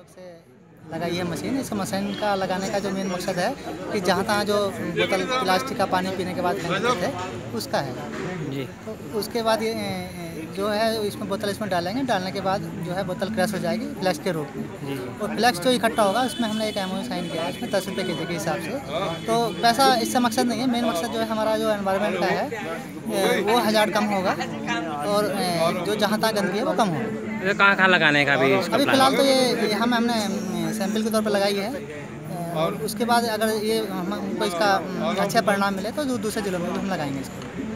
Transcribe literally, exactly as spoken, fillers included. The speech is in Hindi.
सहयोग से लगाई है मशीन। इस मशीन का लगाने का जो मेन मकसद है कि जहाँ तहाँ जो बोतल प्लास्टिक का पानी पीने के बाद फेंकते थे उसका है जी। तो उसके बाद ये जो है इसमें बोतल इसमें डालेंगे, डालने के बाद जो है बोतल क्रैश हो जाएगी फ्लैक्स के रूप में जी। और फ्लैक्स जो इकट्ठा होगा उसमें हमने एक एमओयू साइन किया है, इसमें दस रुपये के जी के हिसाब से। तो पैसा इससे मकसद नहीं है, मेन मकसद जो है हमारा जो एनवायरनमेंट का है वो हज़ार कम होगा और जो जहाँ तहाँ गंदगी है वो कम होगी। तो कहाँ कहाँ लगाने का अभी अभी फ़िलहाल तो ये हम हमने सैंपल के तौर पर लगाई है और उसके बाद अगर ये हमको इसका अच्छा परिणाम मिले तो दूसरे जिलों में भी हम लगाएंगे इसको।